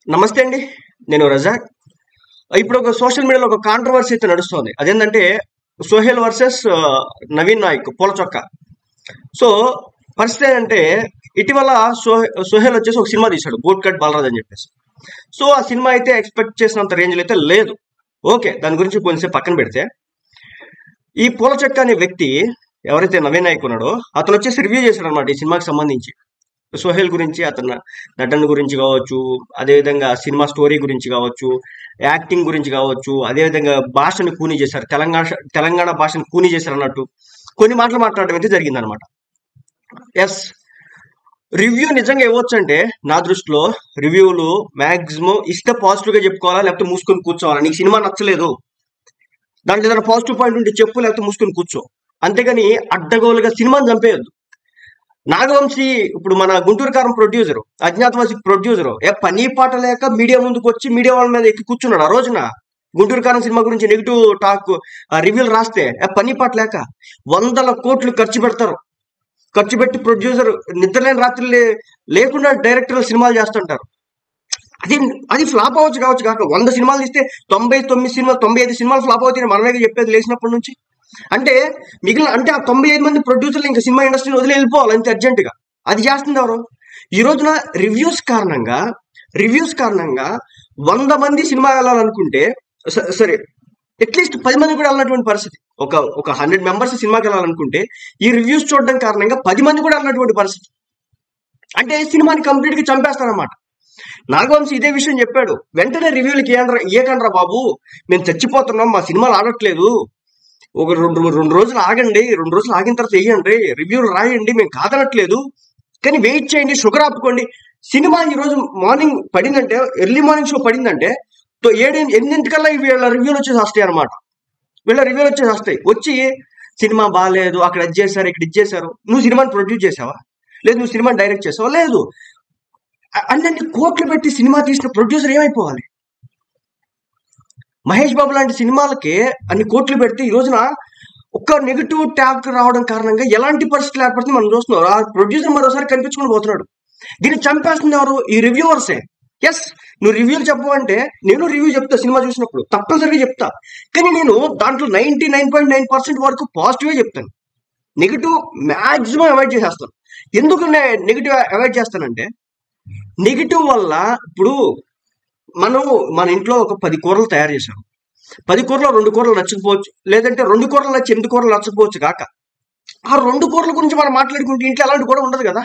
నమస్తే అండి. నేను రజాక్. ఇప్పుడు ఒక సోషల్ మీడియాలో ఒక కాంట్రవర్సీ అయితే నడుస్తోంది. అదేంటంటే సోహెల్ వర్సెస్ నవీన్ నాయక్ పూల చొక్క. సో పరిస్థితి ఏంటంటే ఇటీవల సోహెల్ వచ్చేసి ఒక సినిమా తీశాడు, బూట్ కట్ బాలరాజ్ అని చెప్పేసి. సో ఆ సినిమా అయితే ఎక్స్పెక్ట్ చేసినంత రేంజ్లో అయితే లేదు. ఓకే, దాని గురించి కొంచెంసేపు పక్కన పెడితే, ఈ పూల చొక్క అనే వ్యక్తి ఎవరైతే నవీన్ నాయక్ ఉన్నాడో అతను వచ్చేసి రివ్యూ చేశాడు అనమాట ఈ సినిమాకి సంబంధించి. సోహెల్ గురించి, అతని నటన గురించి కావచ్చు, అదేవిధంగా సినిమా స్టోరీ గురించి కావచ్చు, యాక్టింగ్ గురించి కావచ్చు, అదేవిధంగా భాషను కూనీ చేశారు, తెలంగాణ భాషను కూనీ చేశారు అన్నట్టు కొన్ని మాటలు మాట్లాడడం అయితే జరిగిందనమాట. ఎస్, రివ్యూ నిజంగా ఇవ్వచ్చు అంటే నా దృష్టిలో రివ్యూలు మాక్సిమం ఇస్తే పాజిటివ్ గా చెప్పుకోవాలా, లేకపోతే మూసుకొని కూర్చోవాలా. నీకు సినిమా నచ్చలేదు, దాంట్లో ఏదైనా పాజిటివ్ పాయింట్ ఉంటే చెప్పు, లేకపోతే మూసుకొని కూర్చో. అంతేగాని అడ్డగోలుగా సినిమాని చంపేయద్దు. నాగవంశీ ఇప్పుడు మన గుంటూరు కారం ప్రొడ్యూసర్, అజ్ఞాతవాసి ప్రొడ్యూసర్, పని పాట లేక మీడియా ముందుకు వచ్చి మీడియా వాళ్ళ మీద ఎక్కి కూర్చున్నాడు. ఆ రోజున గుంటూరు కారం సినిమా గురించి నెగిటివ్ టాక్ రివ్యూలు రాస్తే పని పాట లేక 100 కోట్లు ఖర్చు పెడతారు. ఖర్చు పెట్టి ప్రొడ్యూసర్ నిద్రలేని రాత్రులు లేకుండా డైరెక్టర్లు సినిమాలు చేస్తుంటారు. అది అది ఫ్లాప్ అవ్వచ్చు కావచ్చు కాక 100 సినిమాలు తీస్తే 99 సినిమాలు 95 సినిమాలు ఫ్లాప్ అవుతాయి మనమే చెప్పేది లేచినప్పటి నుంచి. అంటే మిగిలిన అంటే ఆ 95 మంది ప్రొడ్యూసర్లు ఇంకా సినిమా ఇండస్ట్రీని వదిలి వెళ్ళిపోవాలి అంతే అర్జెంటుగా. అది చేస్తుంది ఎవరు? ఈ రోజున రివ్యూస్ కారణంగా 100 మంది సినిమా వెళ్ళాలనుకుంటే సరే, అట్లీస్ట్ 10 మంది కూడా వెళ్ళినటువంటి పరిస్థితి. ఒక 100 మెంబర్స్ సినిమాకి వెళ్ళాలనుకుంటే ఈ రివ్యూస్ చూడడం కారణంగా 10 మంది కూడా వెళ్ళినటువంటి పరిస్థితి. అంటే సినిమాని కంప్లీట్ గా చంపేస్తారన్నమాట. నాగవంశీ ఇదే విషయం చెప్పాడు. వెంటనే రివ్యూలకి ఏకండ్రా బాబు, మేము చచ్చిపోతున్నాం, మా సినిమాలు ఆడట్లేదు, ఒక రెండు రోజులు ఆగండి, 2 రోజులు ఆగిన తర్వాత వేయండి, రివ్యూలు రాయండి, మేము కాదనట్లేదు, కానీ వెయిట్ చేయండి, షుగర్ ఆపుకోండి. సినిమా ఈ రోజు మార్నింగ్ పడిందంటే, ఎర్లీ మార్నింగ్ షో పడిందంటే 8 వీళ్ళ రివ్యూలు వచ్చేసి వస్తాయి అనమాట. వచ్చి సినిమా బాగాలేదు, అక్కడ అది చేశారు, ఇక్కడ ఇది చేశారు. నువ్వు సినిమాని ప్రొడ్యూస్ చేసావా? లేదు. నువ్వు సినిమాని డైరెక్ట్ చేసావా? లేదు. అన్ని కోట్లు పెట్టి సినిమా తీసిన ప్రొడ్యూసర్ ఏమైపోవాలి? మహేష్ బాబు లాంటి సినిమాలకి అన్ని కోట్లు పెడితే ఈ రోజున ఒక్క నెగిటివ్ ట్యాగ్ రావడం కారణంగా ఎలాంటి పరిస్థితులు ఏర్పడుతుంది మనం చూస్తున్నాం. ఆ ప్రొడ్యూసర్ మరోసారి కనిపించుకుని పోతున్నాడు. దీన్ని చంపేస్తుంది ఎవరు? ఈ రివ్యూవర్సే. ఎస్, నువ్వు రివ్యూలు చెప్పమంటే నేను రివ్యూ చెప్తా, సినిమా చూసినప్పుడు తప్పనిసరిగా చెప్తా. కానీ నేను దాంట్లో 99.9% వరకు పాజిటివే చెప్తాను. నెగిటివ్ మ్యాక్సిమం అవాయిడ్ చేసేస్తాను. ఎందుకు నెగిటివ్ అవాయిడ్ చేస్తానంటే, నెగిటివ్ వల్ల ఇప్పుడు మన ఇంట్లో ఒక 10 కూరలు తయారు చేశాం. 10 కూరలో 2 కూరలు నచ్చకపోవచ్చు, లేదంటే 2 కూరలు నచ్చి 8 కూరలు నచ్చకపోవచ్చు కాక, ఆ 2 కూరల గురించి మనం మాట్లాడుకుంటే ఇంట్లో అలాంటి కూడా ఉండదు కదా.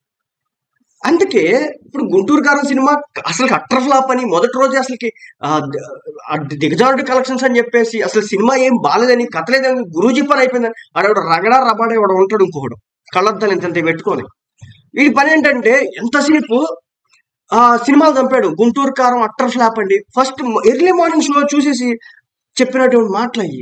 అందుకే ఇప్పుడు గుంటూరు కారం సినిమా అసలు అట్టర్ ఫ్లాప్ అని మొదటి రోజు అసలుకి దిగజారుడు కలెక్షన్స్ అని చెప్పేసి అసలు సినిమా ఏం బాలేదని, కథలేదని, గురూజీ పని అయిపోయిందని ఆడవాడు రగడా రబాడే వాడు ఉంటాడు. ఇంకొకడు కళ్ళద్దాలు ఇంత పెట్టుకొని వీడి పని ఏంటంటే ఎంతసేపు సినిమాలు చంపాడు. గుంటూరు కారం అట్టర్ ఫ్లాప్ అండి. ఫస్ట్ ఎర్లీ మార్నింగ్ షో చూసేసి చెప్పినటువంటి మాటలు అయ్యి.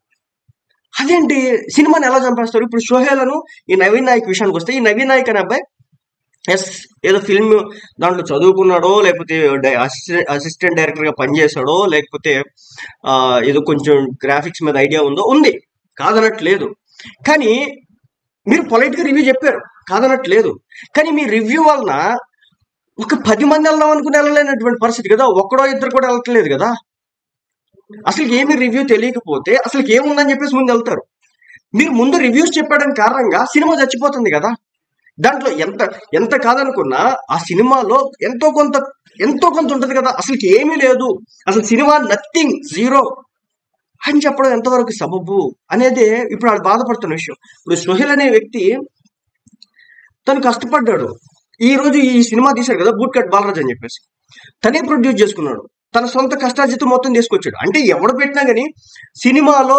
అదేంటి సినిమాని ఎలా చంపేస్తారు? ఇప్పుడు సోహెలను ఈ నవీన్ నాయక్ విషయానికి వస్తే, ఈ నవీన్ నాయక్ అనే అబ్బాయి ఎస్ ఏదో ఫిల్మ్ దాంట్లో చదువుకున్నాడో, లేకపోతే అసిస్టెంట్ డైరెక్టర్ గా పనిచేశాడో, లేకపోతే ఏదో కొంచెం గ్రాఫిక్స్ మీద ఐడియా ఉంది, కాదనట్లేదు. కానీ మీరు పొలైట్ గా రివ్యూ చెప్పారు, కాదనట్లేదు. కానీ మీ రివ్యూ వలన ఒక 10 మంది వెళ్దాం అనుకుని వెళ్ళలేనటువంటి పరిస్థితి కదా. ఒక్కడో ఇద్దరు కూడా వెళ్ళట్లేదు కదా. అసలు ఏమి రివ్యూ తెలియకపోతే అసలు ఏముందని చెప్పేసి ముందు వెళ్తారు. మీరు ముందు రివ్యూస్ చెప్పడం కారణంగా సినిమా చచ్చిపోతుంది కదా. దాంట్లో ఎంత కాదనుకున్నా ఆ సినిమాలో ఎంతో కొంత ఉంటది కదా. అసలు ఏమీ లేదు, అసలు సినిమా నథింగ్, జీరో అని చెప్పడం ఎంతవరకు సబబు అనేది ఇప్పుడు వాళ్ళు బాధపడుతున్న విషయం. ఇప్పుడు సోహెల్ అనే వ్యక్తి తను కష్టపడ్డాడు. ఈ రోజు ఈ సినిమా తీశాడు కదా, బూట్ కట్ బాలరాజ్ అని చెప్పేసి, తనే ప్రొడ్యూస్ చేసుకున్నాడు. తన సొంత కష్టార్జితం మొత్తం తీసుకొచ్చాడు. అంటే ఎవడు పెట్టినా కానీ సినిమాలో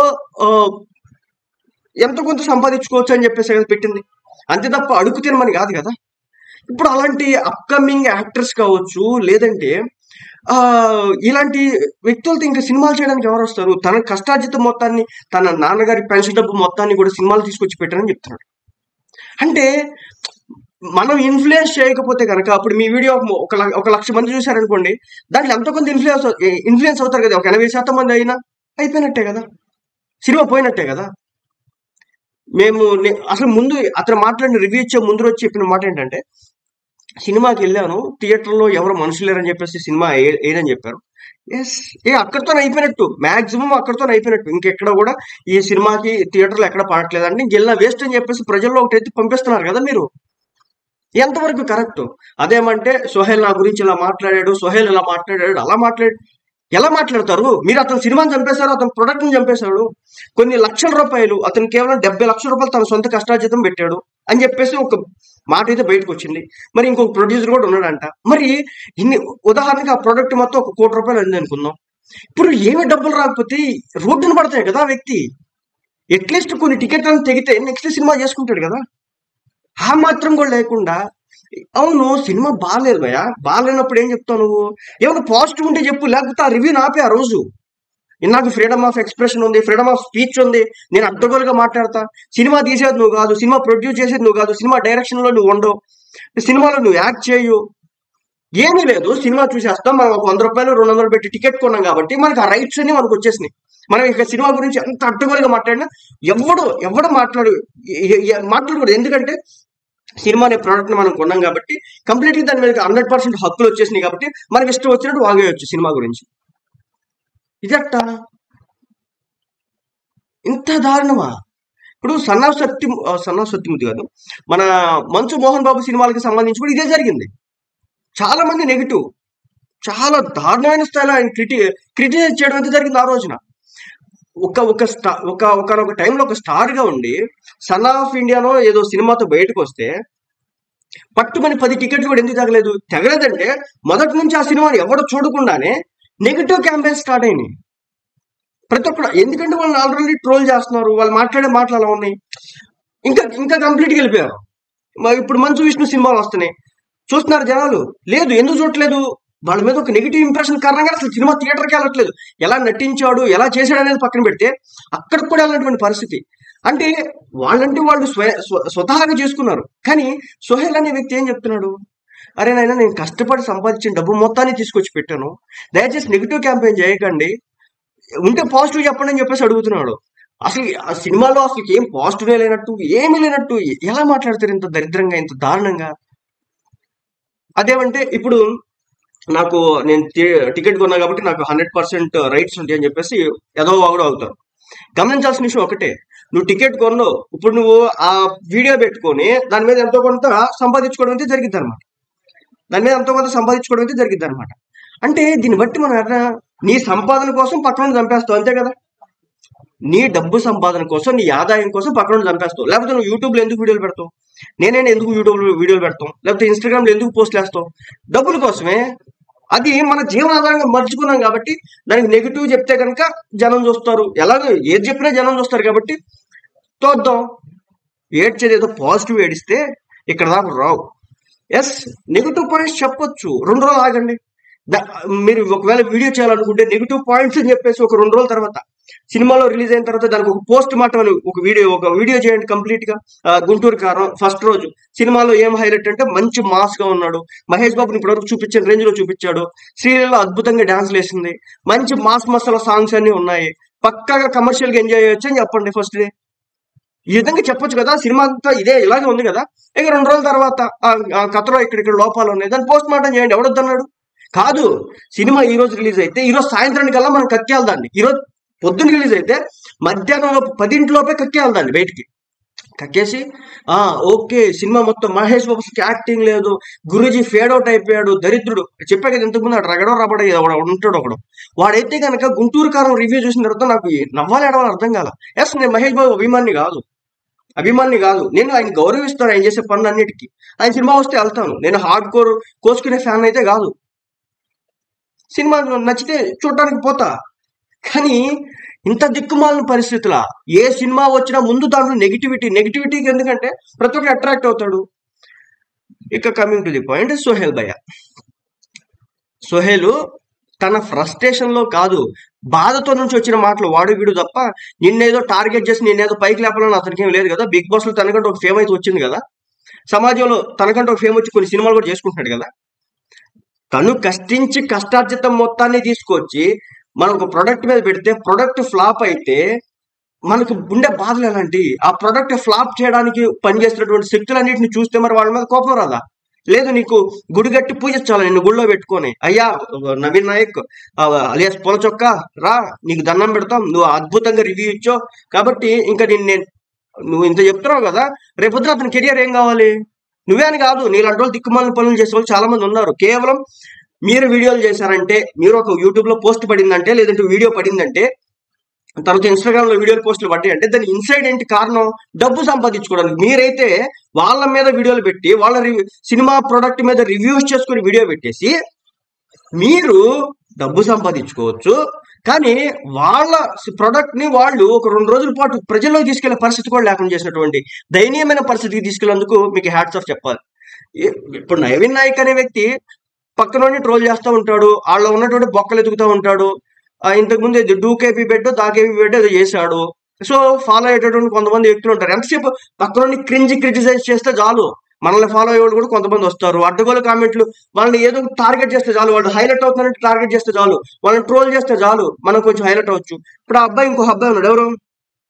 ఎంతో కొంత సంపాదించుకోవచ్చు అని చెప్పేసి పెట్టింది, అంతే తప్ప అడుగు తినమని కాదు కదా. ఇప్పుడు అలాంటి అప్కమింగ్ యాక్టర్స్ కావచ్చు, లేదంటే ఇలాంటి వ్యక్తులతో ఇంకా సినిమాలు చేయడానికి ఎవరు వస్తారు? తన కష్టార్జితం మొత్తాన్ని, తన నాన్నగారి పెన్షన్ డబ్బు మొత్తాన్ని కూడా సినిమాలు తీసుకొచ్చి పెట్టారని చెప్తున్నాడు. అంటే మనం ఇన్ఫ్లుయెన్స్ చేయకపోతే కనుక, అప్పుడు మీ వీడియో 1,00,000 మంది చూశారనుకోండి, దాంట్లో ఎంతో కొంత ఇన్ఫ్లుయెన్స్ అవుతారు కదా. ఒక 80% మంది అయినా అయిపోయినట్టే కదా, సినిమా పోయినట్టే కదా. అసలు ముందు అతను మాట్లాడిన రివ్యూ ఇచ్చే ముందు రోజు చెప్పిన మాట ఏంటంటే, సినిమాకి వెళ్ళాను, థియేటర్లో ఎవరు మనుషులు లేరని చెప్పేసి సినిమా ఏదని చెప్పారు. ఎస్, అక్కడితో అయిపోయినట్టు, మాక్సిమం అక్కడితో అయిపోయినట్టు. ఇంకెక్కడ కూడా ఈ సినిమాకి థియేటర్లో ఎక్కడ పడట్లేదు అంటే ఇంకెళ్ళినా వేస్ట్ అని చెప్పేసి ప్రజల్లో ఒకటి ఎత్తి పంపిస్తున్నారు కదా మీరు. ఎంతవరకు కరెక్ట్? అదేమంటే సోహెల్ నా గురించి ఇలా మాట్లాడాడు, సోహెల్ ఇలా మాట్లాడాడు, అలా మాట్లాడు. ఎలా మాట్లాడతారు మీరు? అతను సినిమాని చంపేశారు, అతని ప్రొడక్ట్ని చంపేశాడు. కొన్ని లక్షల రూపాయలు, అతను కేవలం 70 లక్షల రూపాయలు తన సొంత కష్టార్జితం పెట్టాడు అని చెప్పేసి ఒక మాట అయితే బయటకు వచ్చింది. మరి ఇంకొక ప్రొడ్యూసర్ కూడా ఉన్నాడంట. మరి ఇన్ని ఉదాహరణకి ఆ ప్రొడక్ట్ మొత్తం 1 కోటి రూపాయలు అయింది అనుకుందాం. ఇప్పుడు ఏమి డబ్బులు రాకపోతే రోడ్డున పడతాయి కదా ఆ వ్యక్తి. అట్లీస్ట్ కొన్ని టికెట్లను తెగితే నెక్స్ట్ సినిమా చేసుకుంటాడు కదా. ఆ మాత్రం కూడా లేకుండా, అవును సినిమా బాగాలేదు భయ, బాగాలేనప్పుడు ఏం చెప్తావు నువ్వు? ఏమైనా పాజిటివ్ ఉంటే చెప్పు, లేకపోతే ఆ రివ్యూ ఆపే ఆ రోజు. నాకు ఫ్రీడమ్ ఆఫ్ ఎక్స్ప్రెషన్ ఉంది, ఫ్రీడమ్ ఆఫ్ స్పీచ్ ఉంది, నేను అడ్డగోలుగా మాట్లాడతా. సినిమా తీసేది నువ్వు కాదు, సినిమా ప్రొడ్యూస్ చేసేది నువ్వు కాదు, సినిమా డైరెక్షన్లో నువ్వు ఉండవు, సినిమాలో నువ్వు యాక్ట్ చేయు, ఏమీ లేదు. సినిమా చూసేస్తాం, మనం ఒక 100 రూపాయలు 200 పెట్టి టికెట్ కొన్నాం కాబట్టి మనకి ఆ రైట్స్ అన్ని మనకు వచ్చేసినాయి. మనం ఇక సినిమా గురించి ఎంత అడ్డగోలుగా మాట్లాడినా ఎవడు మాట్లాడకూడదు. ఎందుకంటే సినిమా అనే ప్రోడక్ట్ ని మనం కొన్నాం కాబట్టి కంప్లీట్గా దాని మీద 100% హక్కులు వచ్చేసినాయి కాబట్టి మనకి ఇష్టం వచ్చినట్టు వాగేయచ్చు సినిమా గురించి. ఇదట్ట ఇంత దారుణమా? ఇప్పుడు సన్ ఆఫ్ సత్యమూర్తి కాదు, మన మంచు మోహన్ బాబు సినిమాలకి సంబంధించి కూడా ఇదే జరిగింది. చాలా మంది నెగిటివ్, చాలా దారుణమైన స్థాయిలో ఆయన క్రిటిసైజ్ చేయడం అయితే జరిగింది ఆ రోజున. ఒకనొక టైంలో ఒక స్టార్ గా ఉండి సన్ ఆఫ్ ఇండియాలో ఏదో సినిమాతో బయటకు వస్తే పట్టుమని 10 టికెట్లు కూడా ఎందుకు తెగలేదంటే మొదటి నుంచి ఆ సినిమాని ఎవడో చూడకుండానే నెగిటివ్ క్యాంపెయిన్ స్టార్ట్ అయినాయి ప్రతి ఒక్కరు. ఎందుకంటే వాళ్ళని ఆల్రెడీ ట్రోల్ చేస్తున్నారు, వాళ్ళు మాట్లాడే మాటలు అలా ఉన్నాయి. ఇంకా కంప్లీట్గా వెళ్ళిపోయారు. ఇప్పుడు మంచు విష్ణు సినిమాలు వస్తున్నాయి, చూస్తున్నారు జనాలు. లేదు, ఎందుకు చూడట్లేదు? వాళ్ళ మీద ఒక నెగిటివ్ ఇంప్రెషన్ కారణంగా అసలు సినిమా థియేటర్కి వెళ్ళట్లేదు. ఎలా నటించాడు, ఎలా చేశాడు అనేది పక్కన పెడితే అక్కడికి కూడా వెళ్ళినటువంటి పరిస్థితి. అంటే వాళ్ళు స్వతహాగా చేసుకున్నారు. కానీ సోహెల్ అనే వ్యక్తి ఏం చెప్తున్నాడు? అరే నాయన, నేను కష్టపడి సంపాదించిన డబ్బు మొత్తాన్ని తీసుకొచ్చి పెట్టాను, దయచేసి నెగిటివ్ క్యాంపెయిన్ చేయకండి, ఉంటే పాజిటివ్ చెప్పండి అని చెప్పేసి అడుగుతున్నాడు. అసలు ఆ సినిమాలో అసలు ఏం పాజిటివ్ లేనట్టు, ఏమీ లేనట్టు ఎలా మాట్లాడతారు ఇంత దరిద్రంగా, ఇంత దారుణంగా? అదేమంటే ఇప్పుడు నేను టికెట్ కొన్నా కాబట్టి నాకు 100% రైట్స్ ఉంటాయి అని చెప్పేసి ఏదో వాగుడు అవుతారు. గమనించాల్సిన విషయం ఒకటే, నువ్వు టికెట్ కొన్నావు, ఇప్పుడు నువ్వు ఆ వీడియో పెట్టుకొని దాని మీద ఎంతో కొంత సంపాదించుకోవడం అయితే జరిగిద్ది అనమాట. అంటే దీన్ని బట్టి మనం నీ సంపాదన కోసం పక్కన చంపేస్తావు, అంతే కదా. నీ డబ్బు సంపాదన కోసం, నీ ఆదాయం కోసం పక్కన చంపేస్తావు. లేకపోతే నువ్వు యూట్యూబ్లో ఎందుకు వీడియోలు పెడతావు? ఎందుకు యూట్యూబ్లో వీడియోలు పెడతాం? లేకపోతే ఇన్స్టాగ్రామ్లో ఎందుకు పోస్ట్లు వేస్తావు? డబ్బుల కోసమే. అది మన జీవనాధారంగా మర్చుకున్నాం కాబట్టి దానికి నెగిటివ్ చెప్తే కనుక జనం చూస్తారు. ఎలాగో ఏది చెప్పినా జనం చూస్తారు కాబట్టి చూద్దాం. ఏడ్చేది ఏదో పాజిటివ్ ఏడిస్తే ఇక్కడ దాకా రావు. ఎస్, నెగిటివ్ పాయింట్స్ చెప్పొచ్చు, 2 రోజులు ఆగండి. మీరు ఒకవేళ వీడియో చేయాలనుకుంటే నెగిటివ్ పాయింట్స్ అని చెప్పేసి ఒక 2 రోజుల తర్వాత, సినిమాలో రిలీజ్ అయిన తర్వాత దానికి ఒక పోస్ట్ మార్టం అని ఒక వీడియో చేయండి కంప్లీట్ గా. గుంటూరు కారం ఫస్ట్ రోజు సినిమాలో ఏం హైలైట్ అంటే మంచి మాస్ గా ఉన్నాడు, మహేష్ బాబుని ఇప్పటివరకు చూపించిన రేంజ్ లో చూపించాడు, శ్రీలీల అద్భుతంగా డాన్స్ వేసింది, మంచి మాస్ మసాలా సాంగ్స్ అన్ని ఉన్నాయి, పక్కాగా కమర్షియల్ గా ఎంజాయ్ చేయొచ్చు అని చెప్పండి ఫస్ట్ డే. ఈ విధంగా చెప్పొచ్చు కదా. సినిమా అంతా ఇలాగే ఉంది కదా. ఇక 2 రోజుల తర్వాత కథలో ఇక్కడ లోపాలు ఉన్నాయి, దాన్ని పోస్ట్ మార్టం చేయండి, ఎవడొద్దన్నాడు? కాదు, సినిమా ఈ రోజు రిలీజ్ అయితే ఈ రోజు సాయంత్రానికల్లా మనం కక్కేయాలి దాన్ని. ఈ రోజు పొద్దున్న రిలీజ్ అయితే మధ్యాహ్నం 10 కక్కేయాలి దాన్ని బయటికి. కక్కేసి ఓకే సినిమా మొత్తం మహేష్ బాబుకి యాక్టింగ్ లేదు, గురూజీ ఫేడ్ అవుట్ అయిపోయాడు, దరిద్రుడు. చెప్పా కదా ఇంతకుముందు, అటు రగడో రబడ ఉంటాడు ఒకడు. వాడైతే కనుక గుంటూరు కారం రివ్యూ చూసిన తర్వాత నాకు నవ్వాలి ఏడవాలి అర్థం కాల. ఎస్, నేను మహేష్ బాబు అభిమాని కాదు, నేను ఆయన గౌరవిస్తాను, ఆయన చేసే పనులు అన్నిటికీ. ఆయన సినిమా వస్తే వెళ్తాను, నేను హార్డ్ కోర్ కోసుకునే ఫ్యాన్ అయితే కాదు. సినిమా నచ్చితే చూడటానికి పోతా. కానీ ఇంత దిక్కుమాలిన పరిస్థితుల ఏ సినిమా వచ్చినా ముందు దాంట్లో నెగిటివిటీకి ఎందుకంటే ప్రతి ఒక్కరు అట్రాక్ట్ అవుతాడు. ఇక coming to the point, Sohel తన ఫ్రస్ట్రేషన్ లో కాదు, బాధతో నుంచి వచ్చిన మాటలు వాడు వీడు తప్ప నిన్నేదో టార్గెట్ చేసి నిన్నేదో పైకి లేపాలని అతనికి ఏం లేదు కదా. బిగ్ బాస్ లో తనకంటే ఒక ఫేమ్ అయితే వచ్చింది కదా, సమాజంలో తనకంటే ఒక ఫేమ్ వచ్చి కొన్ని సినిమాలు కూడా చేసుకుంటున్నాడు కదా. తను కష్టార్జితం మొత్తాన్ని తీసుకొచ్చి మనం ఒక ప్రొడక్ట్ మీద పెడితే ప్రొడక్ట్ ఫ్లాప్ అయితే మనకు ఉండే బాధలు ఎలాంటి? ఆ ప్రొడక్ట్ ఫ్లాప్ చేయడానికి పనిచేస్తున్నటువంటి శక్తులన్నింటిని చూస్తే మరి వాళ్ళ మీద కోపం రాదా? లేదు నీకు గుడి కట్టి పూజించాలి నిన్ను గుడిలో పెట్టుకొని, అయ్యా నవీన్ నాయక్ అలియాస్ పూల చొక్క రా, నీకు దండం పెడతాం, నువ్వు అద్భుతంగా రివ్యూ ఇచ్చావు కాబట్టి ఇంకా నువ్వు ఇంత చెప్తున్నావు కదా, రేపొద్దున అతని కెరియర్ ఏం కావాలి? నువ్వే అని కాదు, నీలాంటి వాళ్ళు దిక్కుమాలిన పనులు చేసే వాళ్ళు చాలా మంది ఉన్నారు. కేవలం మీరు వీడియోలు చేశారంటే, మీరు ఒక యూట్యూబ్ లో పోస్ట్ పడిందంటే, లేదంటే వీడియో పడిందంటే, తర్వాత ఇన్స్టాగ్రామ్ లో వీడియోలు పోస్టులు పడ్డాయి అంటే దాని ఇన్సైడ్ ఏంటి కారణం? డబ్బు సంపాదించుకోవడానికి. మీరైతే వాళ్ళ మీద వీడియోలు పెట్టి వాళ్ళ సినిమా ప్రొడక్ట్ మీద రివ్యూస్ చేసుకుని వీడియో పెట్టేసి మీరు డబ్బు సంపాదించుకోవచ్చు, కానీ వాళ్ళ ప్రొడక్ట్ ని వాళ్ళు ఒక 2 రోజుల పాటు ప్రజల్లోకి తీసుకెళ్లే పరిస్థితి కూడా లేకుండా చేసినటువంటి దయనీయమైన పరిస్థితికి తీసుకెళ్లేందుకు మీకు హ్యాట్స్ ఆఫ్ చెప్పాలి. ఇప్పుడు నవీన్ నాయక్ అనే వ్యక్తి పక్కన ట్రోల్ చేస్తూ ఉంటాడు, వాళ్ళలో ఉన్నటువంటి బొక్కలు ఎదుగుతూ ఉంటాడు. ఇంతకుముందు డూకేపీ బెడ్ దాకేపీ బెడ్ ఏదో చేశాడు. సో ఫాలో అయ్యేటటువంటి కొంతమంది వ్యక్తులు ఉంటారు. ఎంతసేపు పక్కన క్రిటిసైజ్ చేస్తే చాలు, మనల్ని ఫాలో అయ్యేవాళ్ళు కూడా కొంతమంది వస్తారు. అడ్డగోలు కామెంట్లు, వాళ్ళని ఏదో టార్గెట్ చేస్తే చాలు, వాళ్ళు హైలైట్ అవుతున్నారంటే టార్గెట్ చేస్తే చాలు, వాళ్ళని ట్రోల్ చేస్తే చాలు, మనం కొంచెం హైలైట్ అవ్వచ్చు. ఇప్పుడు ఆ అబ్బాయి ఇంకో అబ్బాయి ఉన్నాడు, ఎవరు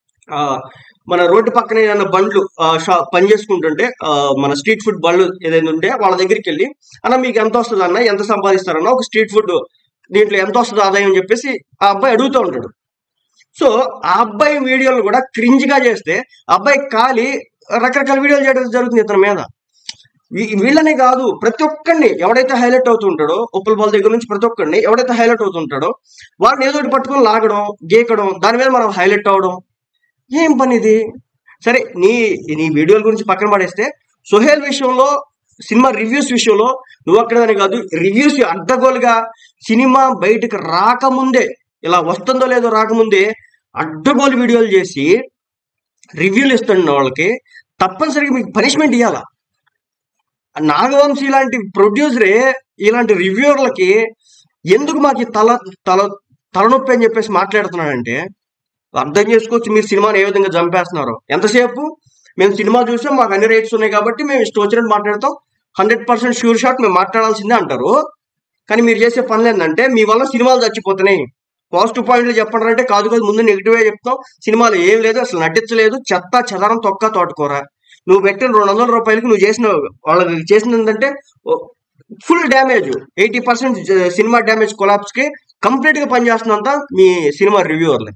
మన రోడ్డు పక్కన ఏదైనా బండ్లు పని చేసుకుంటుంటే, మన స్ట్రీట్ ఫుడ్ బండ్లు ఏదైనా ఉంటే వాళ్ళ దగ్గరికి వెళ్ళి, అన్న మీకు ఎంత వస్తుంది అన్న, ఎంత సంపాదిస్తారన్న ఒక స్ట్రీట్ ఫుడ్ దీంట్లో ఎంత వస్తుంది ఆదాయం అని చెప్పేసి ఆ అబ్బాయి అడుగుతూ ఉంటాడు. సో ఆ అబ్బాయి వీడియోలు కూడా క్రింజ్ గా చేస్తే అబ్బాయి ఖాళీ రకరకాల వీడియోలు చేయడం జరుగుతుంది ఇతని మీద. వీళ్ళనే కాదు, ప్రతి ఒక్కరిని ఎవడైతే హైలైట్ అవుతుంటాడో, ఉప్పల బాల్ దగ్గర నుంచి ప్రతి ఒక్కరిని ఎవడైతే హైలైట్ అవుతుంటాడో వాళ్ళని ఏదో ఒకటి పట్టుకొని లాగడం, గీకడం, దాని మీద మనం హైలైట్ అవడం, ఏం పని ఇది? సరే నీ వీడియోల గురించి పక్కన పడేస్తే, సోహెల్ విషయంలో, సినిమా రివ్యూస్ విషయంలో నువ్వు అక్కడదని కాదు, రివ్యూస్ అడ్డగోలుగా సినిమా బయటకు రాకముందే, ఇలా వస్తుందో లేదో రాకముందే అడ్డగోలు వీడియోలు చేసి రివ్యూలు ఇస్తున్న వాళ్ళకి తప్పనిసరిగా మీకు పనిష్మెంట్ ఇవ్వాలా. నాగవంశీ లాంటి ప్రొడ్యూసరే ఇలాంటి రివ్యూర్లకి ఎందుకు మాకు తలనొప్పి అని చెప్పేసి మాట్లాడుతున్నాడంటే అర్థం చేసుకోవచ్చు మీరు సినిమాని ఏ విధంగా చంపేస్తున్నారో. ఎంతసేపు మేము సినిమా చూసాం, మాకు అన్ని రైట్స్ ఉన్నాయి కాబట్టి మేము ఇష్టం వచ్చినట్టు మాట్లాడతాం, 100% షూర్ షాట్ మేము మాట్లాడాల్సిందే అంటారు. కానీ మీరు చేసే పనులు ఏంటంటే మీ వల్ల సినిమాలు చచ్చిపోతున్నాయి. పాజిటివ్ పాయింట్లు చెప్పండి అంటే కాదు, ముందు నెగిటివే చెప్తాం, సినిమాలు ఏం లేదు, అసలు నటించలేదు, చెత్త చెదరం తొక్క తోటకూర. నువ్వు పెట్టిన 200 రూపాయలకి నువ్వు చేసిన వాళ్ళకి చేసింది ఏంటంటే full damage, 80% cinema damage collapse కి కంప్లీట్ గా పనిచేస్తున్నంత మీ సినిమా రివ్యూవర్లే.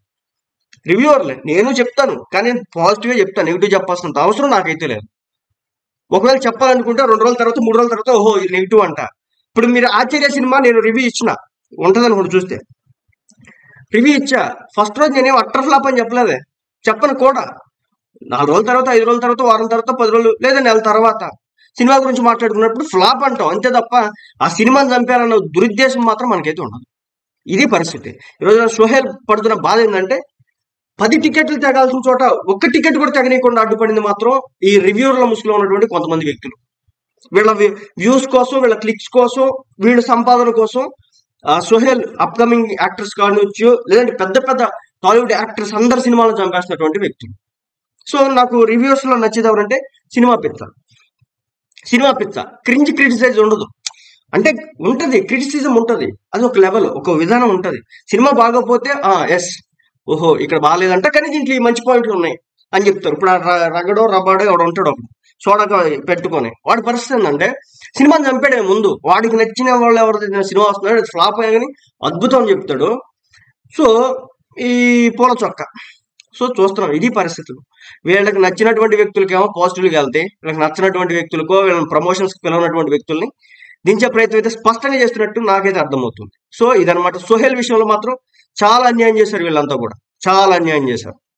నేను చెప్తాను, కానీ పాజిటివ్గా చెప్తాను, నెగిటివ్ చెప్పాల్సినంత అవసరం నాకైతే లేదు. ఒకవేళ చెప్పాలనుకుంటే 2 రోజుల తర్వాత 3 రోజుల తర్వాత ఓహో ఇది నెగిటివ్ అంట. ఇప్పుడు మీరు ఆశ్చర్య సినిమా నేను రివ్యూ ఇచ్చిన ఉంటుంది అనుకుంటు చూస్తే, రివ్యూ ఇచ్చా, ఫస్ట్ రోజు నేనేం అట్టర్ ఫ్లాప్ అని చెప్పలేదే, చెప్పను కూడా. 4 రోజుల తర్వాత, 5 రోజుల తర్వాత, వారం తర్వాత, 10 రోజులు లేదా నెల తర్వాత సినిమా గురించి మాట్లాడుకున్నప్పుడు ఫ్లాప్ అంటాం అంతే తప్ప ఆ సినిమాని చంపారన్న దురుద్దేశం మాత్రం మనకైతే ఉండదు. ఇది పరిస్థితి. ఈరోజు సోహెల్ పడుతున్న బాధ ఏంటంటే 10 టికెట్లు తెగాల్సిన చోట 1 టికెట్ కూడా తెగనీయకుండా అడ్డుపడింది మాత్రం ఈ రివ్యూర్ల ముసుగులో ఉన్నటువంటి కొంతమంది వ్యక్తులు. వీళ్ళ వ్యూస్ కోసం, వీళ్ళ క్లిక్స్ కోసం, వీళ్ళ సంపాదన కోసం సోహెల్ అప్కమింగ్ యాక్టర్స్ కావచ్చు, లేదంటే పెద్ద పెద్ద టాలీవుడ్ యాక్టర్స్ అందరు సినిమాలను చంపేస్తున్నటువంటి వ్యక్తులు. సో నాకు రివ్యూస్ లో నచ్చేది ఎవరంటే సినిమా పిచ్చ. క్రిటిసైజ్ ఉండదు. అంటే ఉంటది, క్రిటిసిజం ఉంటది, అది ఒక లెవెల్, ఒక విధానం ఉంటది. సినిమా బాగోపోతే ఎస్ ఓహో ఇక్కడ బాగాలేదంట, కానీ దీంట్లో ఈ మంచి పాయింట్లు ఉన్నాయి అని చెప్తారు. ఇప్పుడు రగడో రబాడో ఎవడు ఉంటాడు ఒకడు చూడక పెట్టుకొని, వాడి పరిస్థితి ఏంటంటే సినిమాని చంపాడే ముందు, వాడికి నచ్చిన వాళ్ళు ఎవరు సినిమా వస్తున్నాడు ఫ్లాప్ అయ్యా కానీ అద్భుతం అని చెప్తాడు. సో ఈ పూల చొక్క, సో చూస్తున్నాం ఇది పరిస్థితులు. వీళ్ళకి నచ్చినటువంటి వ్యక్తులకేమో పాజిటివ్గా వెళ్తాయి, వీళ్ళకి నచ్చినటువంటి వ్యక్తులకో, వీళ్ళని ప్రమోషన్స్ పిలవనటువంటి వ్యక్తుల్ని దించే ప్రయత్నం అయితే స్పష్టంగా చేస్తున్నట్టు నాకైతే అర్థమవుతుంది. సో ఇదనమాట. సోహెల్ విషయంలో మాత్రం చాలా అన్యాయం చేశారు, వీళ్ళంతా కూడా చాలా అన్యాయం చేశారు.